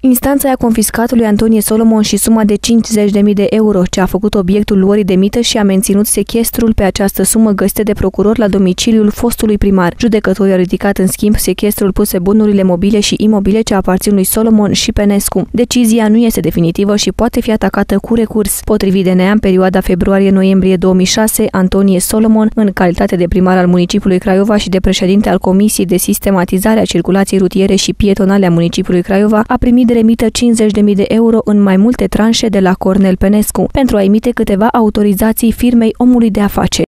Instanța i-a confiscat lui Antonie Solomon și suma de 50.000 de euro, ce a făcut obiectul luării de mită și a menținut sechestrul pe această sumă găsită de procuror la domiciliul fostului primar. Judecătorul a ridicat în schimb sechestrul pus pe bunurile mobile și imobile ce aparțin lui Solomon și Penescu. Decizia nu este definitivă și poate fi atacată cu recurs. Potrivit DNA, în perioada februarie-noiembrie 2006, Antonie Solomon, în calitate de primar al municipiului Craiova și de președinte al Comisiei de Sistematizare a Circulației Rutiere și Pietonale a municipiului Craiova, a primit de remită 50.000 de euro în mai multe tranșe de la Cornel Penescu pentru a emite câteva autorizații firmei omului de afaceri.